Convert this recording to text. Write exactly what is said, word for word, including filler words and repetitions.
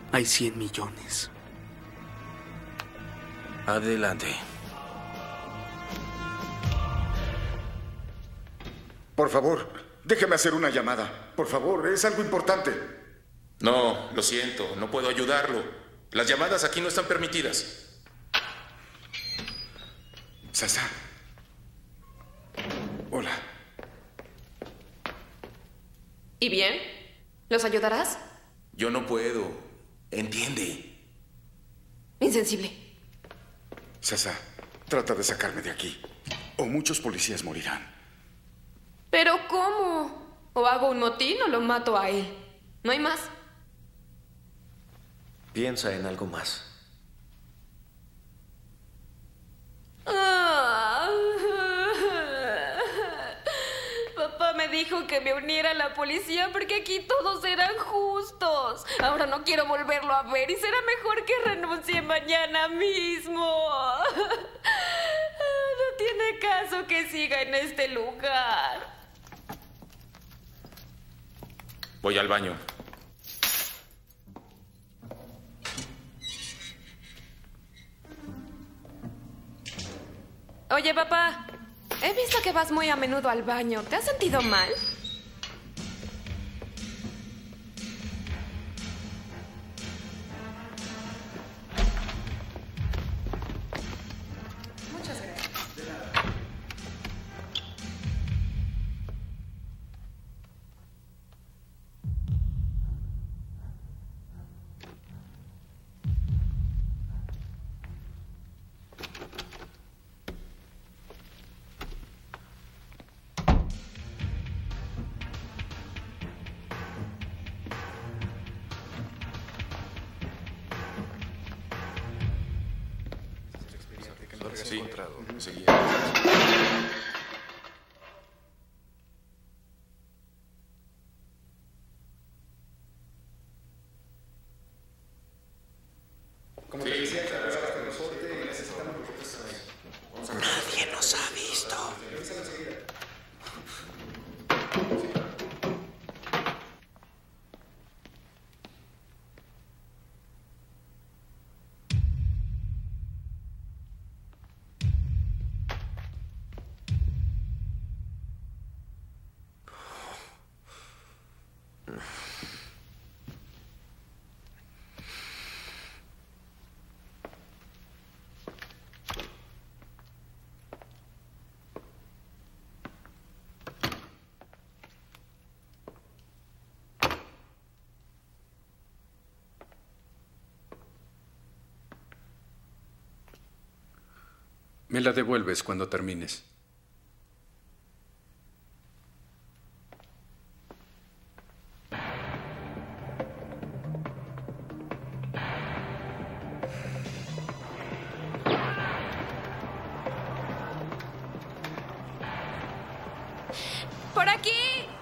Hay cien millones. Adelante. Por favor, déjeme hacer una llamada. Por favor, es algo importante. No, lo siento, no puedo ayudarlo. Las llamadas aquí no están permitidas. Sasa. Hola. ¿Y bien? ¿Los ayudarás? Yo no puedo. Entiende. Insensible. Sasa, trata de sacarme de aquí, o muchos policías morirán. ¿Pero cómo? O hago un motín o lo mato a él. No hay más. Piensa en algo más. Ah. Papá me dijo que me uniera a la policía porque aquí todos eran justos. Ahora no quiero volverlo a ver y será mejor que renuncie mañana mismo. No tiene caso que siga en este lugar. Voy al baño. Oye, papá, he visto que vas muy a menudo al baño. ¿Te has sentido mal? Muchas gracias. Sí, sí. Como te decía, trabajaste en el sorte y necesitamos los Nadie nos ha visto. Me la devuelves cuando termines. ¡Por aquí!